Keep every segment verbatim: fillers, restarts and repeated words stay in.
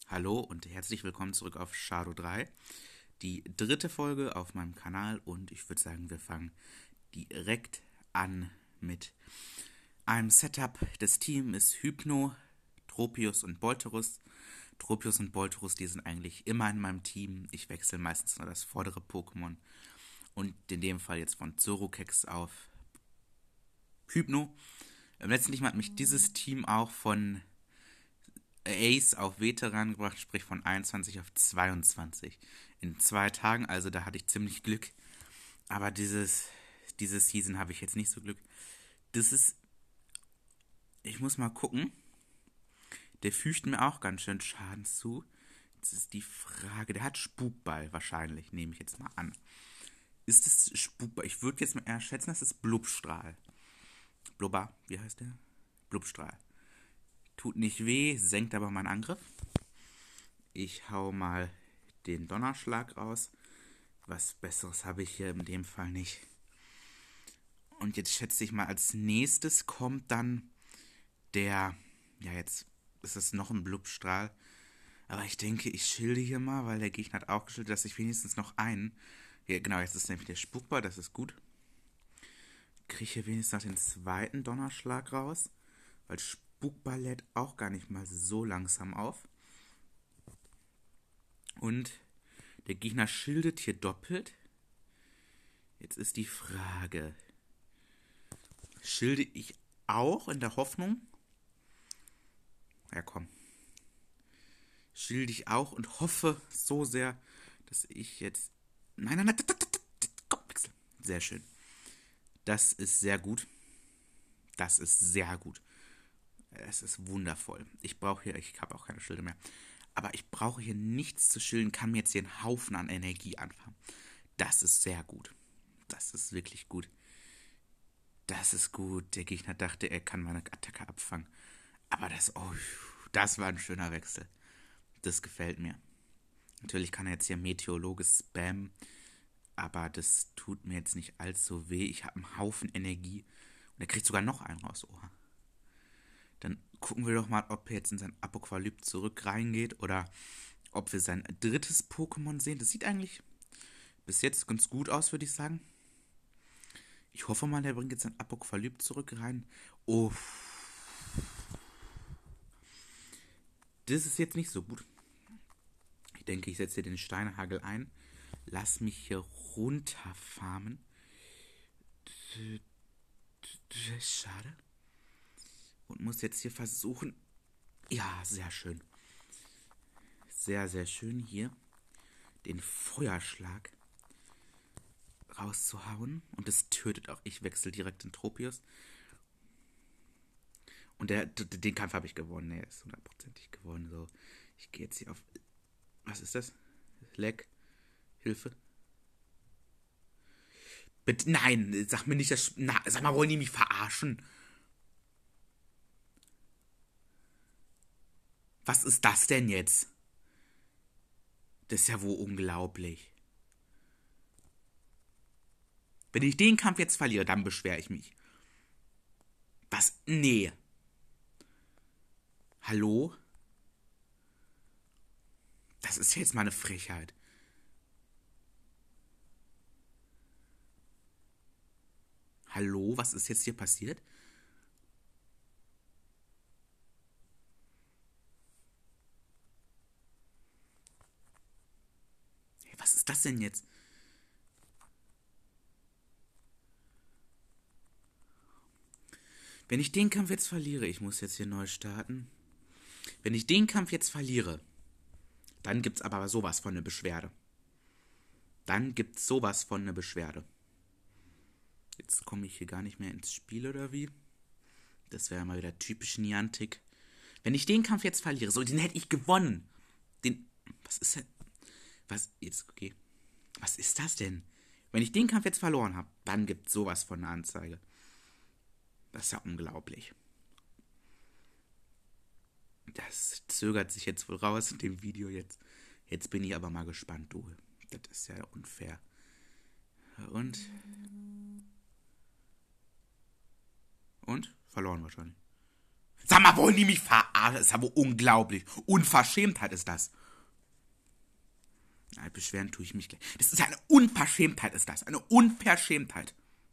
Hallo und herzlich willkommen zurück auf Shadow drei. Die dritte Folge auf meinem Kanal und ich würde sagen, wir fangen direkt an mit einem Setup. Das Team ist Hypno, Tropius und Bolterus. Tropius und Bolterus, die sind eigentlich immer in meinem Team. Ich wechsle meistens nur das vordere Pokémon. Und in dem Fall jetzt von Zorokex auf Hypno. Letztendlich hat mich dieses Team auch von Ace auf Veteran gebracht, sprich von einundzwanzig auf zweiundzwanzig. In zwei Tagen, also da hatte ich ziemlich Glück. Aber dieses, diese Season habe ich jetzt nicht so Glück. Das ist, ich muss mal gucken. Der fügt mir auch ganz schön Schaden zu. Jetzt ist die Frage, der hat Spukball wahrscheinlich, nehme ich jetzt mal an. Ist es Spukball? Ich würde jetzt mal eher schätzen, das ist Blubstrahl. Blubber, wie heißt der? Blubstrahl. Tut nicht weh, senkt aber meinen Angriff. Ich hau mal den Donnerschlag raus. Was Besseres habe ich hier in dem Fall nicht. Und jetzt schätze ich mal, als nächstes kommt dann der, ja jetzt ist es noch ein Blubstrahl. Aber ich denke, ich schilde hier mal, weil der Gegner hat auch geschildert, dass ich wenigstens noch einen. Ja, genau, jetzt ist nämlich der Spukball, das ist gut. Kriege ich hier wenigstens noch den zweiten Donnerschlag raus. Weil Spukball lädt auch gar nicht mal so langsam auf. Und der Gegner schildet hier doppelt. Jetzt ist die Frage, schilde ich auch in der Hoffnung? Ja, komm. Schilde ich auch und hoffe so sehr, dass ich jetzt... Nein, nein, nein, komm, wechsel. Sehr schön. Das ist sehr gut. Das ist sehr gut. Es ist wundervoll. Ich brauche hier, ich habe auch keine Schilde mehr. Aber ich brauche hier nichts zu schilden, kann mir jetzt hier einen Haufen an Energie anfangen. Das ist sehr gut. Das ist wirklich gut. Das ist gut. Der Gegner dachte, er kann meine Attacke abfangen. Aber das, oh, das war ein schöner Wechsel. Das gefällt mir. Natürlich kann er jetzt hier Meteorologe spammen. Aber das tut mir jetzt nicht allzu weh. Ich habe einen Haufen Energie. Und er kriegt sogar noch einen raus. Oha. Dann gucken wir doch mal, ob er jetzt in sein Apokalypse zurück reingeht. Oder ob wir sein drittes Pokémon sehen. Das sieht eigentlich bis jetzt ganz gut aus, würde ich sagen. Ich hoffe mal, der bringt jetzt ein Apokalypse zurück rein. Oh. Das ist jetzt nicht so gut. Ich denke, ich setze hier den Steinhagel ein. Lass mich hier runterfarmen. Schade. Und muss jetzt hier versuchen. Ja, sehr schön. Sehr, sehr schön hier den Feuerschlag rauszuhauen. Und das tötet auch. Ich wechsle direkt in Tropius. Und der, den Kampf habe ich gewonnen. Er ist hundertprozentig gewonnen. So, ich gehe jetzt hier auf. Was ist das? Leck. Hilfe. Bitte, nein, sag mir nicht, das. Na, sag mal, wollen die mich verarschen? Was ist das denn jetzt? Das ist ja wohl unglaublich. Wenn ich den Kampf jetzt verliere, dann beschwere ich mich. Was? Nee. Hallo? Das ist jetzt mal eine Frechheit. Hallo? Was ist jetzt hier passiert? Hey, was ist das denn jetzt? Wenn ich den Kampf jetzt verliere, ich muss jetzt hier neu starten. Wenn ich den Kampf jetzt verliere, dann gibt's aber sowas von eine Beschwerde. Dann gibt's sowas von eine Beschwerde. Jetzt komme ich hier gar nicht mehr ins Spiel oder wie? Das wäre mal wieder typisch Niantic. Wenn ich den Kampf jetzt verliere, so, den hätte ich gewonnen. Den, was ist denn, was, jetzt, okay. Was ist das denn? Wenn ich den Kampf jetzt verloren habe, dann gibt's sowas von einer Anzeige. Das ist ja unglaublich. Das zögert sich jetzt wohl raus in dem Video jetzt. Jetzt bin ich aber mal gespannt, du. Das ist ja unfair. Und? Und? Verloren wahrscheinlich. Sag mal, wollen die mich verarschen? Das ist aber unglaublich. Unverschämtheit ist das. Na, beschweren tue ich mich gleich. Das ist eine Unverschämtheit, ist das. Eine Unverschämtheit.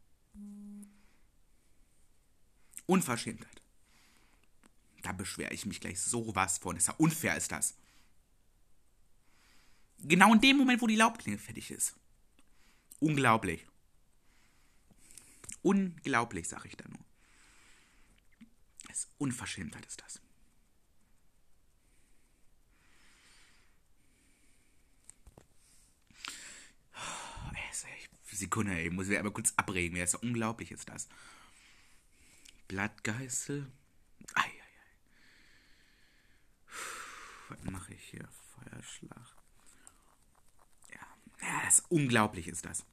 Unverschämtheit. Da beschwere ich mich gleich sowas von. Ist ja unfair, ist das. Genau in dem Moment, wo die Laubklinge fertig ist. Unglaublich. Unglaublich, sag ich da nur. Das ist Unverschämtheit, ist das. Sekunde, ey, muss ich aber kurz abregen. Das ist ja unglaublich, ist das. Blattgeißel. Eieiei. Was mache ich hier? Feuerschlag. Ja, ja, das ist unglaublich, ist das.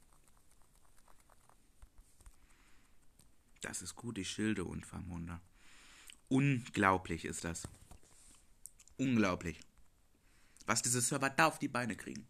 Das ist gut, die Schilde und Vermunder. Unglaublich ist das. Unglaublich. Was diese Server da auf die Beine kriegen.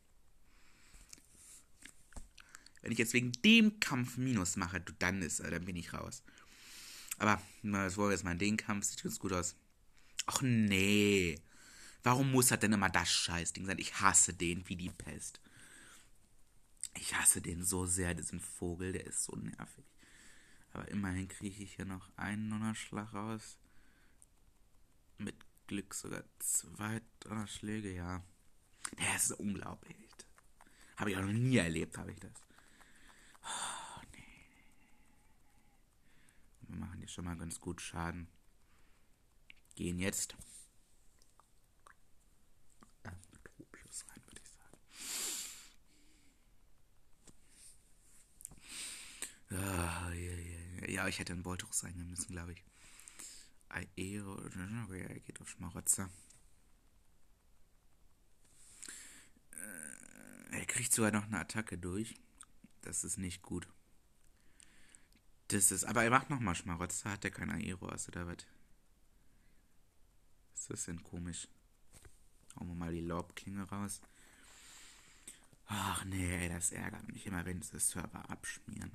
Wenn ich jetzt wegen dem Kampf Minus mache, dann ist, dann bin ich raus. Aber, das war jetzt mal den Kampf, sieht ganz gut aus. Ach nee. Warum muss das denn immer das Scheißding sein? Ich hasse den wie die Pest. Ich hasse den so sehr, diesen Vogel, der ist so nervig. Aber immerhin kriege ich hier noch einen Donnerschlag raus. Mit Glück sogar zwei Donnerschläge, ja. Der ist so unglaublich. Habe ich auch noch nie erlebt, habe ich das. Oh, nee. Wir machen hier schon mal ganz gut Schaden. Gehen jetzt. Äh, mit O plus rein, würde ich sagen. Ah, ja, ja, ja, ich hätte einen Boltrus reingehen müssen, glaube ich. Aero, er geht auf Schmarotzer. Er kriegt sogar noch eine Attacke durch. Das ist nicht gut. Das ist, aber er macht nochmal Schmarotzer. Hat er kein Aeroas oder was? Ist das denn komisch? Hauen wir mal die Laubklinge raus. Ach nee, ey, das ärgert mich immer, wenn sie das Server abschmieren.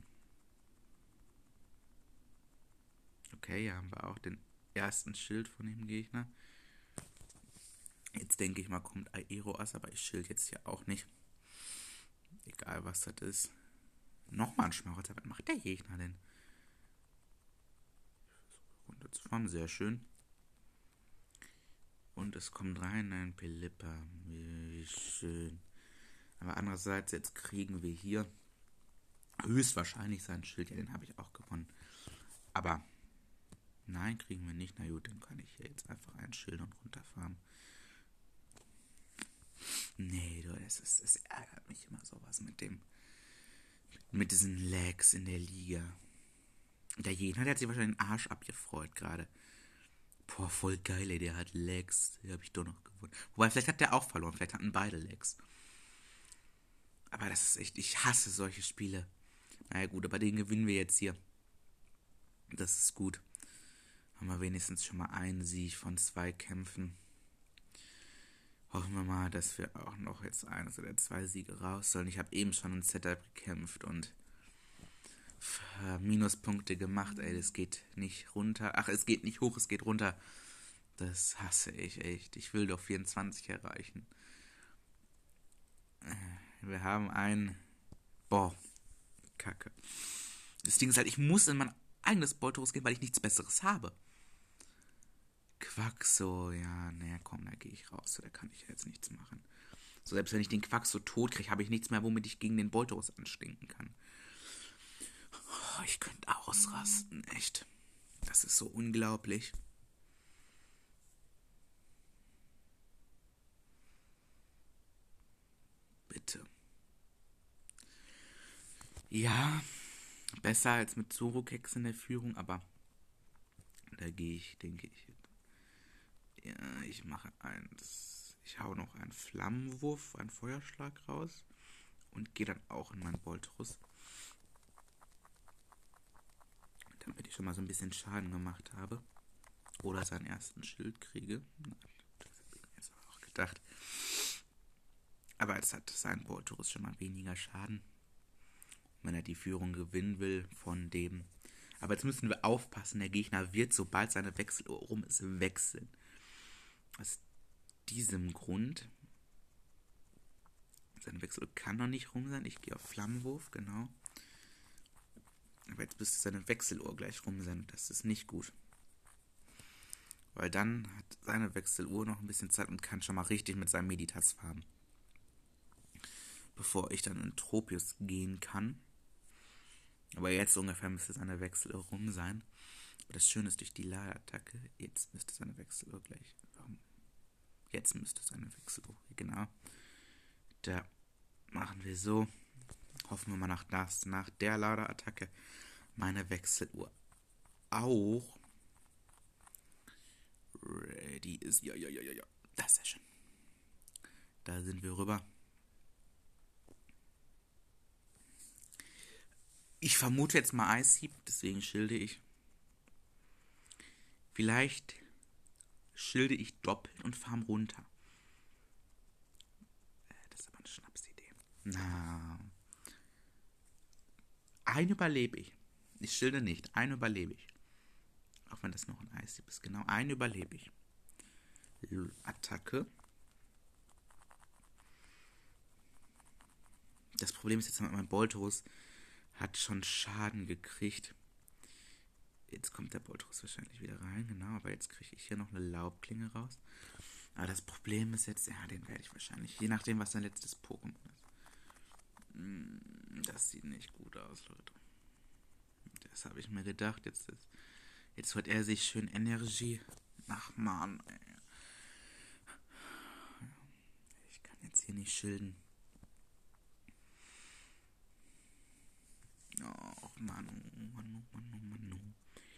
Okay, hier haben wir auch den ersten Schild von dem Gegner. Jetzt denke ich mal, kommt Aeroas, aber ich schild jetzt hier auch nicht. Egal, was das ist. Nochmal ein Schmarotzer. Was macht der Gegner denn? Runterzufahren, sehr schön. Und es kommt rein ein Pelipper. Wie schön. Aber andererseits, jetzt kriegen wir hier höchstwahrscheinlich sein Schild. Ja, den habe ich auch gewonnen. Aber nein, kriegen wir nicht. Na gut, dann kann ich hier jetzt einfach ein Schild und runterfahren. Nee, du, es, ist, es ärgert mich immer sowas mit dem, mit diesen Lags in der Liga. Der Jena, der hat sich wahrscheinlich den Arsch abgefreut gerade. Boah, voll geil, ey, der hat Lags. Den habe ich doch noch gewonnen. Wobei, vielleicht hat der auch verloren. Vielleicht hatten beide Lags. Aber das ist echt, ich hasse solche Spiele. Naja gut, aber den gewinnen wir jetzt hier. Das ist gut. Haben wir wenigstens schon mal einen Sieg von zwei Kämpfen. Hoffen wir mal, dass wir auch noch jetzt eines oder zwei Siege raus sollen. Ich habe eben schon ein Setup gekämpft und Minuspunkte gemacht. Ey, das geht nicht runter. Ach, es geht nicht hoch, es geht runter. Das hasse ich echt. Ich will doch vierundzwanzig erreichen. Wir haben ein... Boah, Kacke. Das Ding ist halt, ich muss in mein eigenes Boltrus gehen, weil ich nichts Besseres habe. Quaxo, ja, naja, komm, da gehe ich raus. Da kann ich ja jetzt nichts machen. So, selbst wenn ich den Quaxo tot kriege, habe ich nichts mehr, womit ich gegen den Boltrus anstinken kann. Oh, ich könnte ausrasten, echt. Das ist so unglaublich. Bitte. Ja, besser als mit Zorokex in der Führung, aber da gehe ich, denke ich. Ja, ich mache eins. Ich hau noch einen Flammenwurf, einen Feuerschlag raus und gehe dann auch in meinen Boltrus. Damit ich schon mal so ein bisschen Schaden gemacht habe. Oder seinen ersten Schild kriege. Das habe ich mir jetzt auch gedacht. Aber jetzt hat sein Boltrus schon mal weniger Schaden. Wenn er die Führung gewinnen will von dem Aber jetzt müssen wir aufpassen, der Gegner wird, sobald seine Wechseluhr rum ist, wechseln. Aus diesem Grund, seine Wechseluhr kann noch nicht rum sein. Ich gehe auf Flammenwurf, genau. Aber jetzt müsste seine Wechseluhr gleich rum sein. Das ist nicht gut. Weil dann hat seine Wechseluhr noch ein bisschen Zeit und kann schon mal richtig mit seinem Meditas farmen. Bevor ich dann in Tropius gehen kann. Aber jetzt ungefähr müsste seine Wechseluhr rum sein. Aber das Schöne ist, durch die Ladeattacke, jetzt müsste seine Wechseluhr gleich... Jetzt müsste seine Wechseluhr, genau. Da machen wir so. Hoffen wir mal nach, das, nach der Ladeattacke meine Wechseluhr auch ready ist. Ja, ja, ja, ja, ja. Das ist ja schön. Da sind wir rüber. Ich vermute jetzt mal Eishieb, deswegen schilde ich. Vielleicht schilde ich doppelt und farm runter. Das ist aber eine Schnapsidee. Na. Ein überlebe ich. Ich schilde nicht. Ein überlebe ich. Auch wenn das noch ein Eishieb ist. Genau, ein überlebe ich. Attacke. Das Problem ist jetzt, mein Bolterus hat schon Schaden gekriegt. Jetzt kommt der Bolterus wahrscheinlich wieder rein, genau, aber jetzt kriege ich hier noch eine Laubklinge raus. Aber das Problem ist jetzt, ja, den werde ich wahrscheinlich, je nachdem, was sein letztes Pokémon ist. Das sieht nicht gut aus, Leute. Das habe ich mir gedacht. Jetzt, ist, jetzt holt er sich schön Energie. Ach, Mann, ey. Ich kann jetzt hier nicht schilden. Oh, Mann, oh, Mann, oh, Mann, oh, Mann, oh.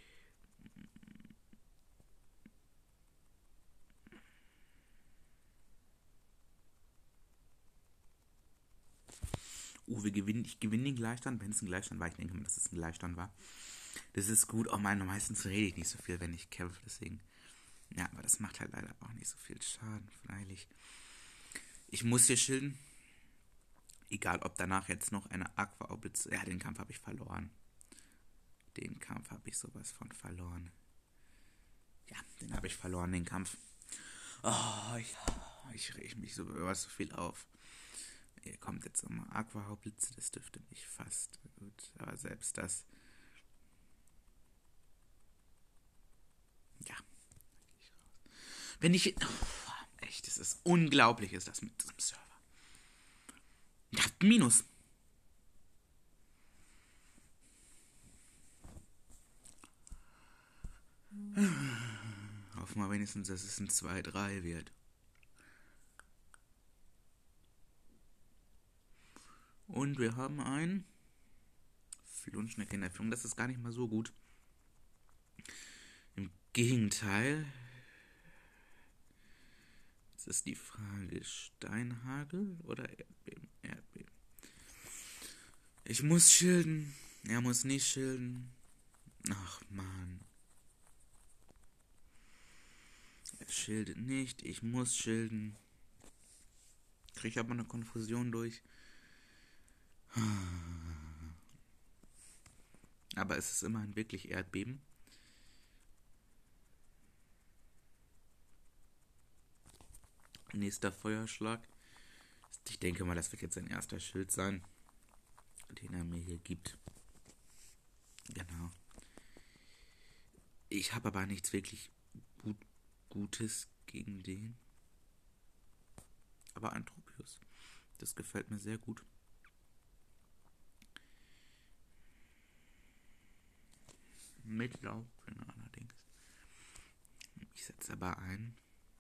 Uh, wir gewinnen, ich gewinne den Gleichstand, wenn es ein Gleichstand war. Ich denke mal, dass es ein Gleichstand war. Das ist gut. Oh mein, meistens rede ich nicht so viel, wenn ich kämpfe, deswegen. Ja, aber das macht halt leider auch nicht so viel Schaden, freilich. Ich muss hier schilden. Egal, ob danach jetzt noch eine Aqua-Oblitz... Ja, den Kampf habe ich verloren. Den Kampf habe ich sowas von verloren. Ja, den habe ich verloren, den Kampf. Oh, ich, ich reg mich so über so viel auf. Hier kommt jetzt nochmal Aqua-Haubblitze, das dürfte mich fast gut. Aber selbst das... Ja. Wenn ich... Oh, echt, es ist unglaublich, ist das mit diesem Server. Ja, Minus. Hoffen wir wenigstens, dass es ein zwei drei wird. Und wir haben ein Flunschneck in der Führung. Das ist gar nicht mal so gut. Im Gegenteil. Jetzt ist die Frage, Steinhagel oder Erdbeben? Erdbeben. Ich muss schilden. Er muss nicht schilden. Ach, Mann. Er schildet nicht. Ich muss schilden. Kriege aber eine Konfusion durch. Aber es ist immerhin wirklich Erdbeben. Nächster Feuerschlag. Ich denke mal, das wird jetzt sein erster Schild sein, den er mir hier gibt. Genau. Ich habe aber nichts wirklich gut, Gutes gegen den. Aber ein Tropius. Das gefällt mir sehr gut. Mit Laubklinge allerdings. Ich setze aber ein.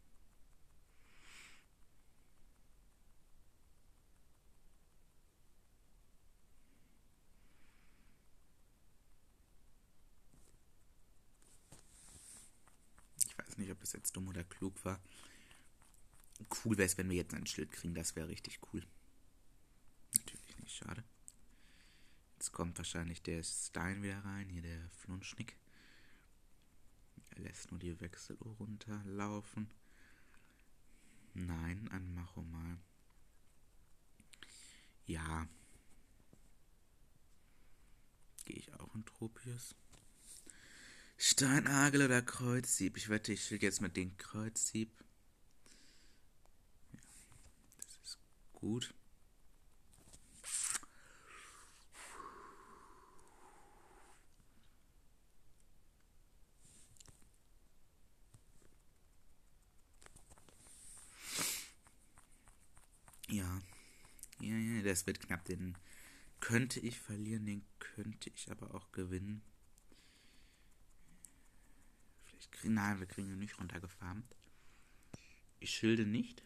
Ich weiß nicht, ob es jetzt dumm oder klug war. Cool wäre es, wenn wir jetzt ein Schild kriegen. Das wäre richtig cool. Natürlich nicht, schade. Jetzt kommt wahrscheinlich der Stein wieder rein. Hier der Flunschnick. Er lässt nur die Wechseluhr runterlaufen. Nein, ein Machomal. Ja. Gehe ich auch in Tropius? Steinagel oder Kreuzsieb? Ich wette, ich spiele jetzt mit dem Kreuzsieb. Das ist gut. Ja. Ja, ja, das wird knapp. Den könnte ich verlieren, den könnte ich aber auch gewinnen. Vielleicht kriegen, nein, wir kriegen ihn nicht runtergefarmt. Ich schilde nicht.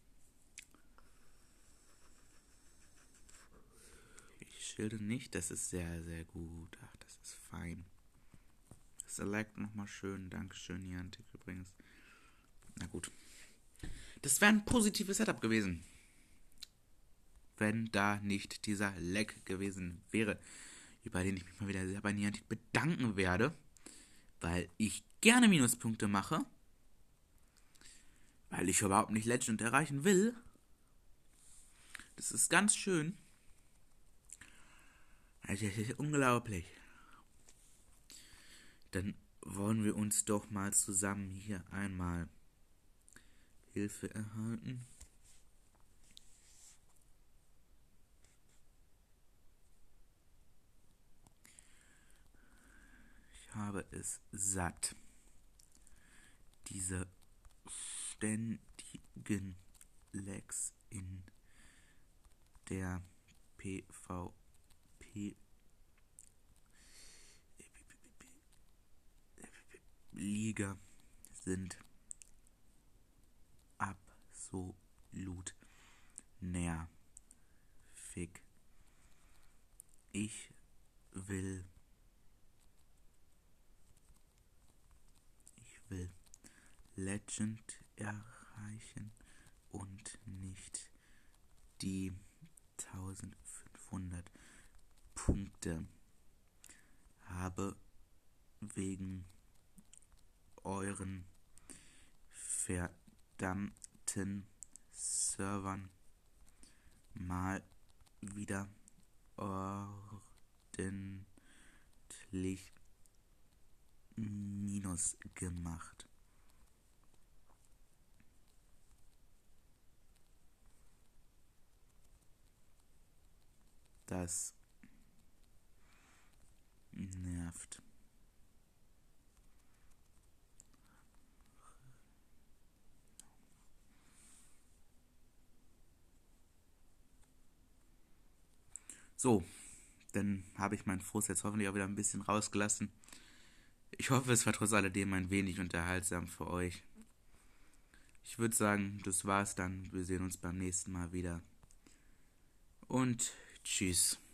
Ich schilde nicht, das ist sehr, sehr gut. Ach, das ist fein. Select nochmal schön. Dankeschön, Niantic übrigens. Na gut. Das wäre ein positives Setup gewesen. Wenn da nicht dieser Lag gewesen wäre. Über den ich mich mal wieder sehr bei Niantic bedanken werde. Weil ich gerne Minuspunkte mache. Weil ich überhaupt nicht Legend erreichen will. Das ist ganz schön. Das ist unglaublich. Dann wollen wir uns doch mal zusammen hier einmal Hilfe erhalten. Ich habe es satt, diese ständigen Lags in der PvP Liga sind absolut nervig. Ich will ich will Legend erreichen und nicht die eintausendfünfhundert Punkte. Habe wegen euren verdammten Servern mal wieder ordentlich Minus gemacht. Das nervt. So, dann habe ich meinen Frust jetzt hoffentlich auch wieder ein bisschen rausgelassen. Ich hoffe, es war trotz alledem ein wenig unterhaltsam für euch. Ich würde sagen, das war's dann. Wir sehen uns beim nächsten Mal wieder. Und tschüss.